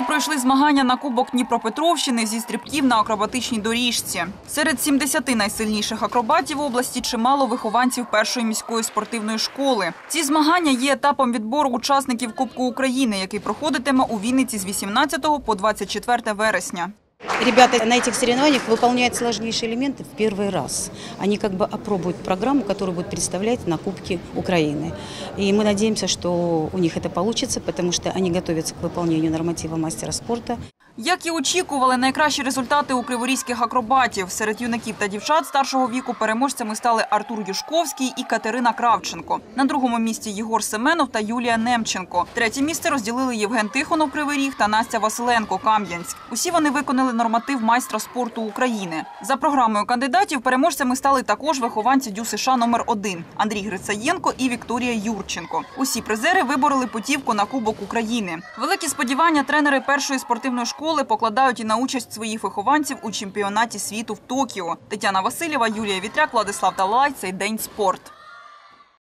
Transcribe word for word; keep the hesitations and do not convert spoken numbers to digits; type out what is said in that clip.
пройшли змагання на Кубок Дніпропетровщини зі стрибків на акробатичній доріжці. Серед сімдесяти найсильніших акробатів області чимало вихованців першої міської спортивної школи. Ці змагання є етапом відбору учасників Кубку України, який проходитиме у Вінниці з вісімнадцятого по двадцять четверте вересня. Ребята на этих соревнованиях выполняют сложнейшие элементы в первый раз. Они как бы опробуют программу, которую будут представлять на Кубке Украины. И мы надеемся, что у них это получится, потому что они готовятся к выполнению норматива мастера спорта. Як і очікували, найкращі результати у криворізьких акробатів. Серед юнаків та дівчат старшого віку переможцями стали Артур Юшковський і Катерина Кравченко. На другому місці Єгор Семенов та Юлія Немченко. Третє місце розділили Євген Тихонов Кривий Ріг та Настя Василенко Кам'янськ. Усі вони виконали норматив майстра спорту України. За програмою кандидатів переможцями стали також вихованці ДЮСШ номер один – Андрій Грицаєнко і Вікторія Юрченко. Усі призери вибороли путівку на Кубок України. Великі сподівання тренери першої спортивної школи покладають і на участь своїх вихованців у чемпіонаті світу в Токіо. Тетяна Васильєва, Юлія Вітряк, Владислав Талалай. Цей день спорт.